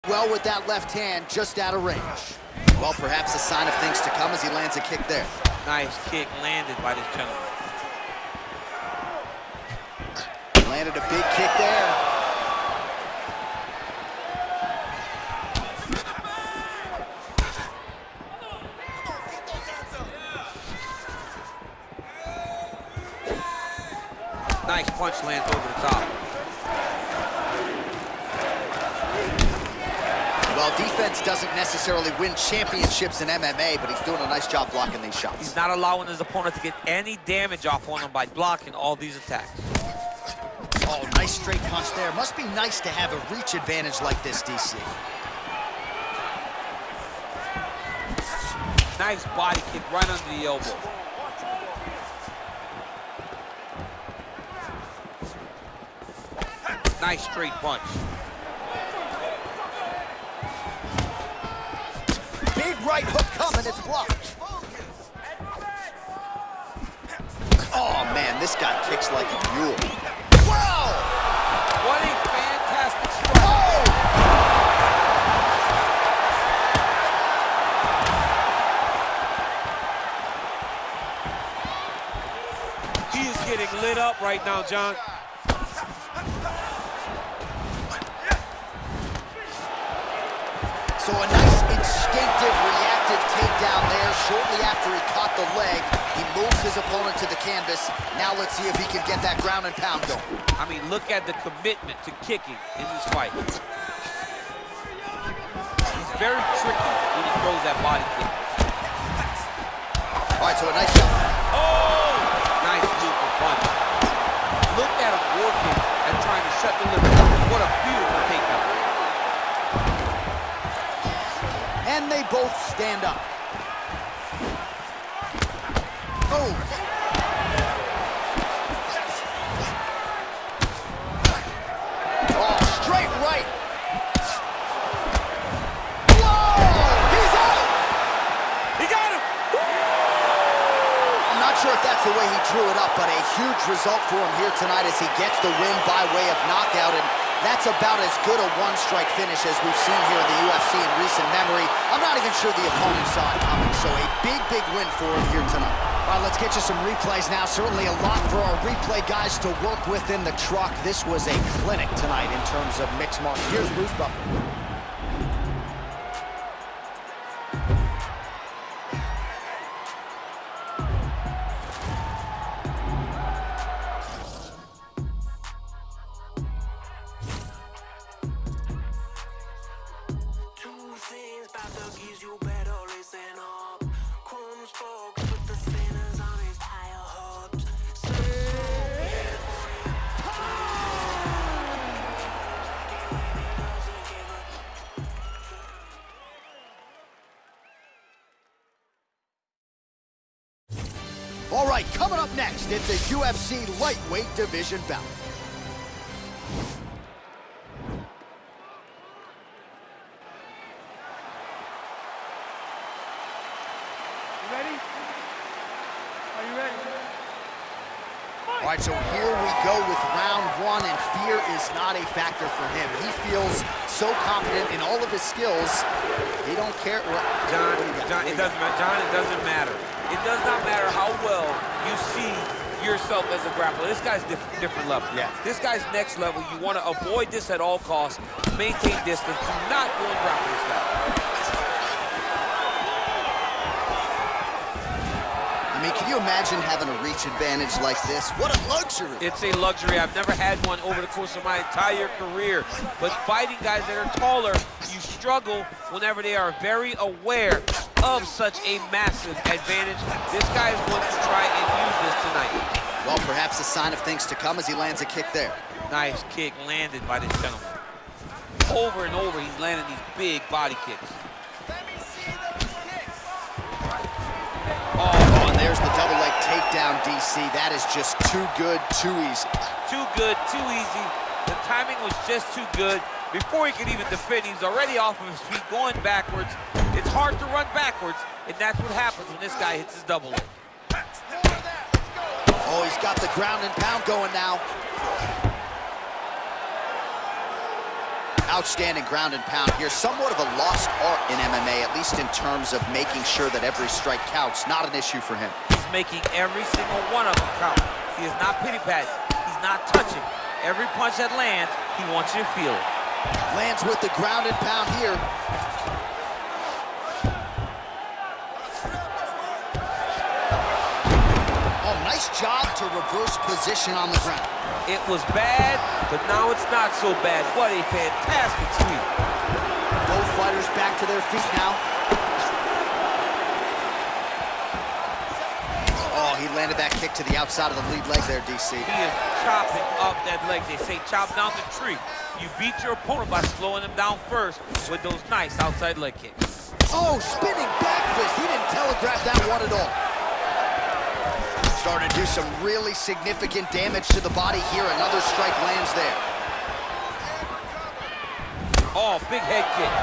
Well with that left hand, just out of range. Well, perhaps a sign of things to come as he lands a kick there. Nice kick landed by this gentleman. Landed a big kick there. Nice punch lands over the top. Well, defense doesn't necessarily win championships in MMA, but he's doing a nice job blocking these shots. He's not allowing his opponent to get any damage off on him by blocking all these attacks. Oh, nice straight punch there. Must be nice to have a reach advantage like this, DC. Nice body kick right under the elbow. Nice straight punch. Big right hook coming, it's blocked. Oh man, this guy kicks like a mule. Wow! What a fantastic strike. Oh! He is getting lit up right now, John. So a nice instinctive, reactive takedown there. Shortly after he caught the leg, he moves his opponent to the canvas. Now let's see if he can get that ground and pound going. I mean, look at the commitment to kicking in this fight. He's very tricky when he throws that body kick. All right, so a nice shot. Oh! Nice super punch. Look at him working and trying to shut the liver. What a beautiful takedown. And they both stand up. Oh! Oh, straight right. Whoa! He's out! He got him! I'm not sure if that's the way he drew it up, but a huge result for him here tonight as he gets the win by way of knockout. And that's about as good a one-strike finish as we've seen here in the UFC in recent memory. I'm not even sure the opponent saw it coming, so a big, big win for him here tonight. All right, let's get you some replays now. Certainly a lot for our replay guys to work with in the truck. This was a clinic tonight in terms of mixed martial. Here's Bruce Buffer. All right, coming up next, it's a UFC lightweight division bout. You ready? Are you ready? All right, so here we go with round one, and fear is not a factor for him. He feels so confident in all of his skills, he don't care. John, it doesn't matter. John, it doesn't matter. It does not matter how well you see yourself as a grappler. This guy's different level. Yeah. This guy's next level. You want to avoid this at all costs. Maintain distance. Do not go and grapple this guy. I mean, can you imagine having a reach advantage like this? What a luxury. It's a luxury. I've never had one over the course of my entire career. But fighting guys that are taller, you struggle whenever they are very aware of such a massive advantage. This guy is going to try and use this tonight. Well, perhaps a sign of things to come as he lands a kick there. Nice kick landed by this gentleman. Over and over, he's landing these big body kicks. Oh, and there's the double leg takedown, DC. That is just too good, too easy. Too good, too easy. The timing was just too good. Before he could even defend, he's already off of his feet, going backwards. It's hard to run backwards, and that's what happens when this guy hits his double leg. Oh, he's got the ground and pound going now. Outstanding ground and pound here. Somewhat of a lost art in MMA, at least in terms of making sure that every strike counts. Not an issue for him. He's making every single one of them count. He is not pity-patting. He's not touching. Every punch that lands, he wants you to feel it. Lands with the ground and pound here. Oh, nice job to reverse position on the ground. It was bad, but now it's not so bad. What a fantastic sweep. Both fighters back to their feet now. Oh, he landed that kick to the outside of the lead leg there, DC. He is chopping up that leg. They say chop down the tree. You beat your opponent by slowing him down first with those nice outside leg kicks. Oh, spinning back fist. He didn't telegraph that one at all. Starting to do some really significant damage to the body here. Another strike lands there. Oh, big head kick.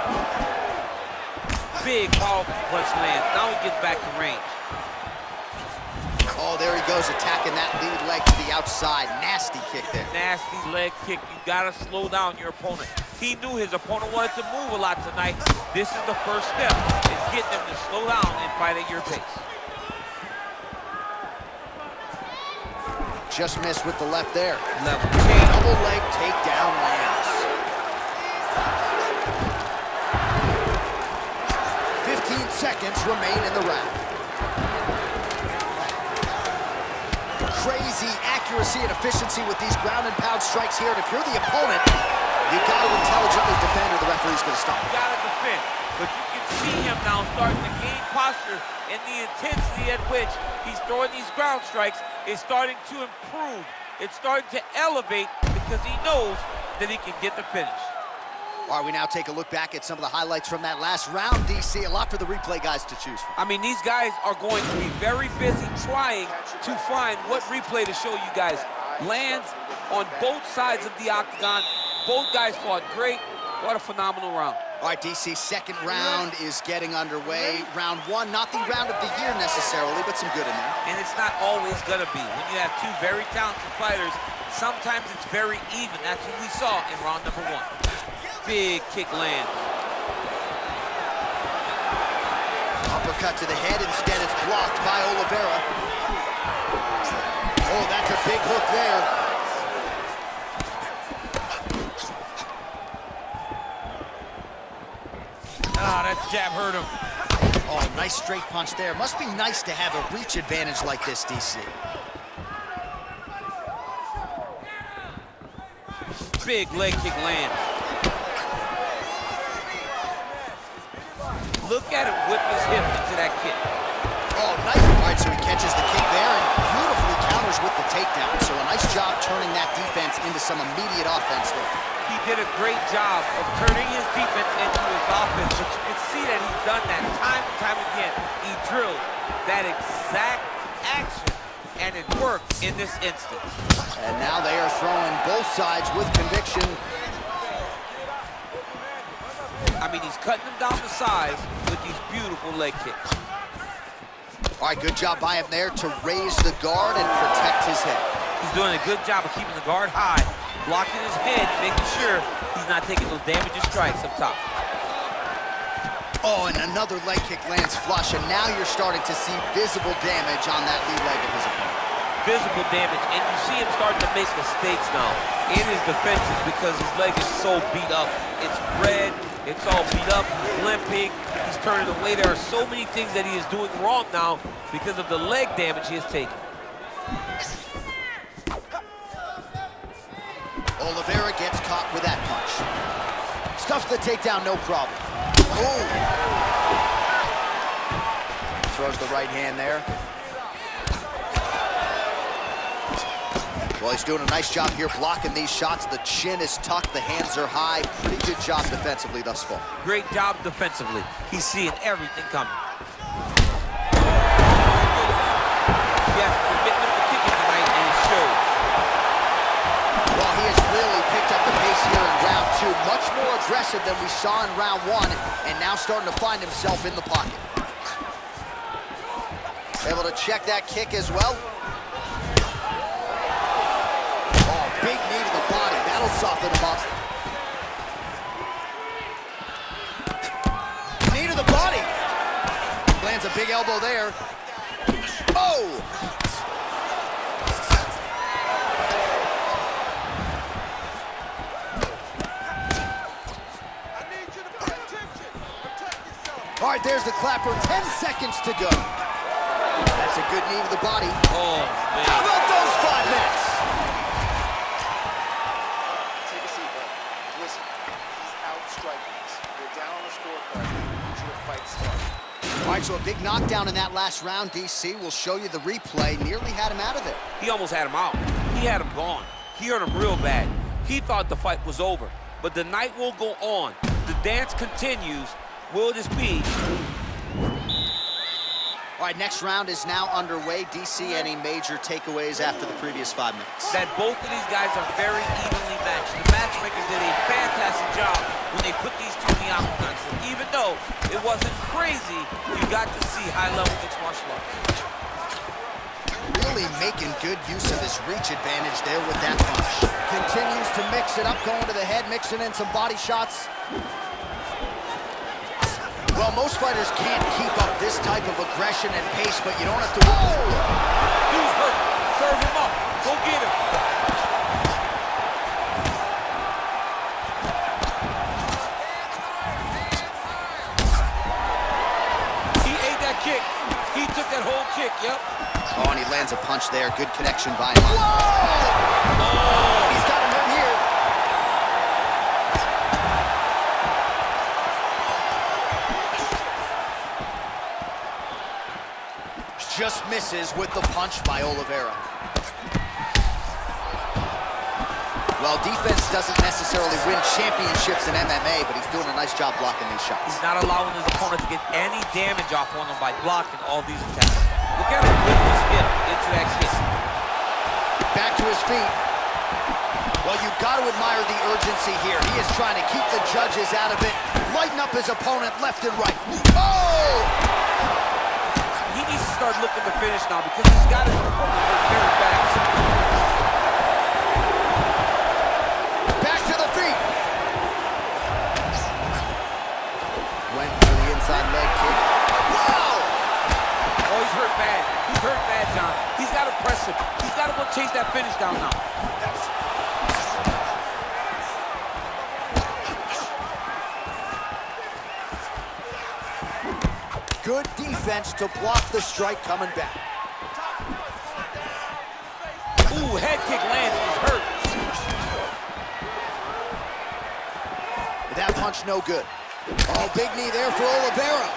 Big powerful punch lands. Now he gets back to range. Oh, there he goes, attacking that lead leg to the outside. Nasty kick there. Nasty leg kick. You gotta slow down your opponent. He knew his opponent wanted to move a lot tonight. This is the first step. It's getting him to slow down and fight at your pace. Just missed with the left there. Level. Double leg takedown lands. 15 seconds remain in the round. Crazy accuracy and efficiency with these ground and pound strikes here. And if you're the opponent, you got to intelligently defend or the referee's going to stop. You got to defend. But you can see him now starting to gain posture, and the intensity at which he's throwing these ground strikes is starting to improve. It's starting to elevate because he knows that he can get the finish. All right, we now take a look back at some of the highlights from that last round, DC. A lot for the replay guys to choose from. I mean, these guys are going to be very busy trying to find what replay to show you guys. Lands on both sides of the octagon. Both guys fought great. What a phenomenal round. All right, DC, second round is getting underway. Round one, not the round of the year necessarily, but some good in there. And it's not always gonna be. When you have two very talented fighters, sometimes it's very even. That's what we saw in round number one. Big kick land. Uppercut to the head. Instead, it's blocked by Oliveira. Oh, that's a big hook there. Ah, that jab hurt him. Oh, nice straight punch there. Must be nice to have a reach advantage like this, DC. Big leg kick land. Look at him whip his hip into that kick. Oh, nice. All right, so he catches the kick there and beautifully counters with the takedown. So a nice job turning that defense into some immediate offense there. He did a great job of turning his defense into his offense, but you can see that he's done that time and time again. He drilled that exact action, and it worked in this instance. And now they are throwing both sides with conviction. I mean, he's cutting them down the sides with these beautiful leg kicks. All right, good job by him there to raise the guard and protect his head. He's doing a good job of keeping the guard high, blocking his head, making sure he's not taking those damaging strikes up top. Oh, and another leg kick lands flush, and now you're starting to see visible damage on that lead leg of his opponent. Visible damage, and you see him starting to make mistakes now in his defenses because his leg is so beat up. It's red, it's all beat up, he's limping, he's turning away. There are so many things that he is doing wrong now because of the leg damage he has taken. Oliveira gets caught with that punch. Stuffs the takedown, no problem. Oh! Throws the right hand there. Well, he's doing a nice job here blocking these shots. The chin is tucked, the hands are high. Pretty good job defensively thus far. Great job defensively. He's seeing everything coming. Yes, commitment to kicking tonight, and it shows. Well, he has really picked up the pace here in round two. Much more aggressive than we saw in round one, and now starting to find himself in the pocket. Able to check that kick as well. Oh, big knee to the body. That'll soften him up. Lands a big elbow there. Oh! All right, there's the clapper. 10 seconds to go. That's a good knee to the body. Oh, man. How about those 5 minutes? Take a seat, bud. Listen, he's out striking us. We're down on the scorecard. I need you to fight smart. All right, so a big knockdown in that last round, DC. We'll show you the replay. Nearly had him out of there. He almost had him out. He had him gone. He hurt him real bad. He thought the fight was over. But the night will go on. The dance continues. Will this be? All right, next round is now underway. DC, any major takeaways after the previous 5 minutes? That both of these guys are very evenly matched. The matchmakers did a fantastic job when they put these two in the octagon. So even though it wasn't crazy, you got to see high-level mixed martial arts. Really making good use of his reach advantage there with that punch. Continues to mix it up, going to the head, mixing in some body shots. Well, most fighters can't keep up this type of aggression and pace, but you don't have to... Whoa! He's hurt. Serve him up. Go get him. He ate that kick. He took that whole kick, yep. Oh, and he lands a punch there. Good connection by him. Whoa! Oh! He's got him hurt here. Just misses with the punch by Oliveira. Well, defense doesn't necessarily win championships in MMA, but he's doing a nice job blocking these shots. He's not allowing his opponent to get any damage off on him by blocking all these attacks. Look at him lift his hip into that kick. Back to his feet. Well, you've got to admire the urgency here. He is trying to keep the judges out of it, lighten up his opponent left and right. Oh! He needs to start looking to finish now because he's got his opponent very back. Back to the feet. Went for the inside leg kick. Wow! Oh, he's hurt bad. He's hurt bad, John. He's got to press him. He's got to go chase that finish down now. Good defense to block the strike coming back. Ooh, head kick lands. He's hurt. That punch no good. Oh, big knee there for Oliveira.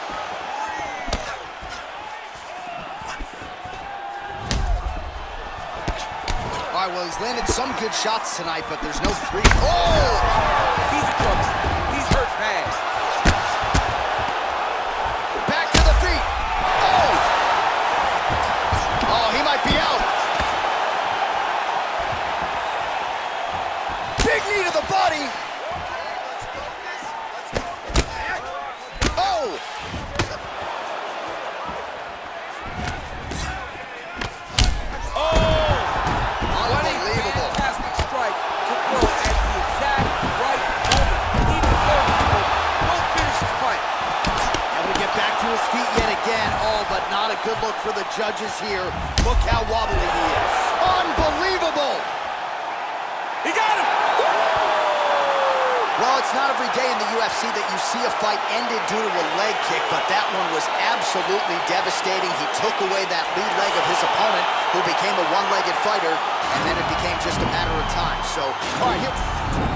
All right, well, he's landed some good shots tonight, but there's no three. Oh! He's in trouble. He's hurt bad. Back to the feet. Oh! Oh, he might be out. Big knee to the body. Oh! Unbelievable. Fantastic strike to throw at the exact right moment. Even though won't finish his fight. And we get back to his feet yet again. Oh, but not a good look for the judges here. Look how wobbly he is. Unbelievable. He got him. Well, it's not every day in the UFC that you see a fight ended due to a leg kick, but that one was absolutely devastating. He took away that lead leg of his opponent, who became a one-legged fighter, and then it became just a matter of time. So, all right, here.